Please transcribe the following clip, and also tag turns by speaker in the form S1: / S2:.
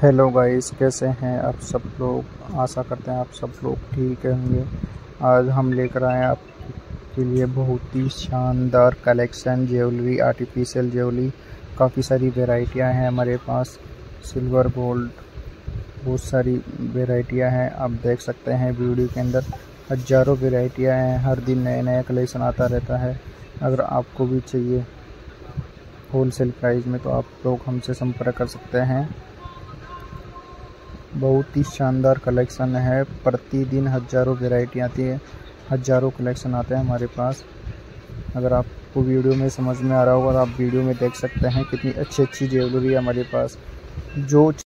S1: Hello guys, कैसे हैं आप सब लोग। आशा करते हैं आप सब लोग ठीक होंगे। आज हम लेकर आए हैं आपके लिए बहुत ही शानदार कलेक्शन ज्वेलरी, आर्टिफिशियल ज्वेलरी। काफ़ी सारी वेराइटियां हैं हमारे पास। सिल्वर, गोल्ड, बहुत सारी वेराइटियां हैं। आप देख सकते हैं वीडियो के अंदर हज़ारों वेराइटियां हैं। हर दिन नया नया कलेक्शन आता रहता है। अगर आपको भी चाहिए होलसेल प्राइस में तो आप लोग हमसे संपर्क कर सकते हैं। बहुत ही शानदार कलेक्शन है। प्रतिदिन हज़ारों वैरायटी आती है, हज़ारों कलेक्शन आते हैं हमारे पास। अगर आपको वीडियो में समझ में आ रहा होगा तो आप वीडियो में देख सकते हैं कितनी अच्छी अच्छी ज्वेलरी है हमारे पास। जो